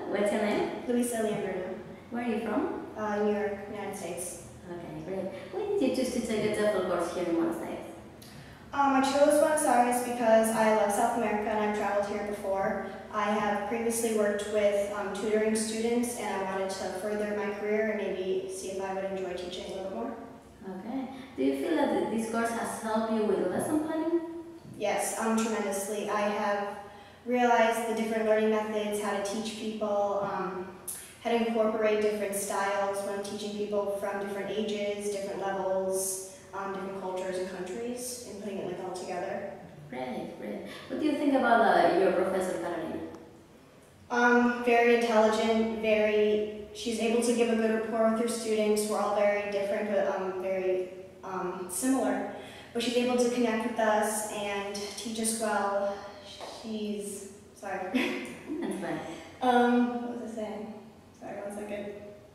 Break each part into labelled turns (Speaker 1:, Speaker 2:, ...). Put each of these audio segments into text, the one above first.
Speaker 1: What's your name?
Speaker 2: Louisa.
Speaker 1: Where are you from?
Speaker 2: New York, United States.
Speaker 1: Okay, great. Why did you choose to take a TEFL course here in Buenos Aires?
Speaker 2: I chose Buenos Aires because I love South America and I've traveled here before. I have previously worked with tutoring students and I wanted to further my career and maybe see if I would enjoy teaching a little bit more.
Speaker 1: Okay. Do you feel that this course has helped you with lesson planning?
Speaker 2: Yes, tremendously. I have realized the different learning methods, how to teach people, how to incorporate different styles when teaching people from different ages, different levels, different cultures and countries, and putting it all together.
Speaker 1: Great, great. What do you think about your professor, Carolina?
Speaker 2: Very intelligent, she's able to give a good rapport with her students. We're all very different, but very similar. But she's able to connect with us and teach us well. Sorry.
Speaker 1: That's fine.
Speaker 2: What was I saying? Sorry, 1 second.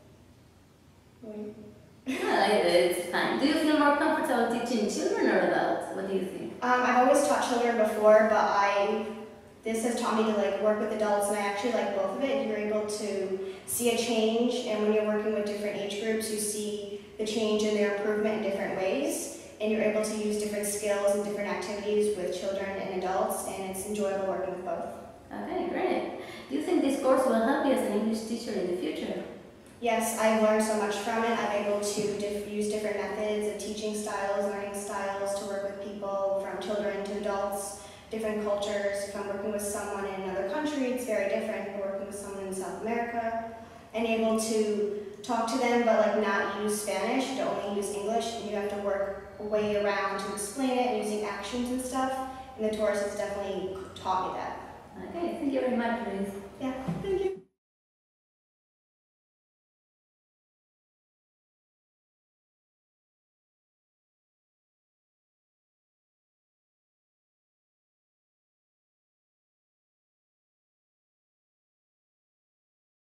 Speaker 1: It's fine. Do you feel more comfortable teaching children or adults? What do you think?
Speaker 2: I've always taught children before, but this has taught me to work with adults, and I actually like both of it. You're able to see a change, and when you're working with different age groups, you see the change and their improvement in different ways, and you're able to use different skills and different activities with children and adults, and it's enjoyable working with both.
Speaker 1: Okay, great. Do you think this course will help you as an English teacher in the future?
Speaker 2: Yes, I've learned so much from it. I'm able to use different methods of teaching styles, learning styles, to work with people from children to adults, different cultures. If I'm working with someone in another country, it's very different. If I'm working with someone in South America, and able to talk to them, but not use Spanish, to only use English, and you have to work a way around to explain it using actions and stuff, and the course has definitely taught me that.
Speaker 1: Okay, thank you very much, Louisa.
Speaker 2: Yeah.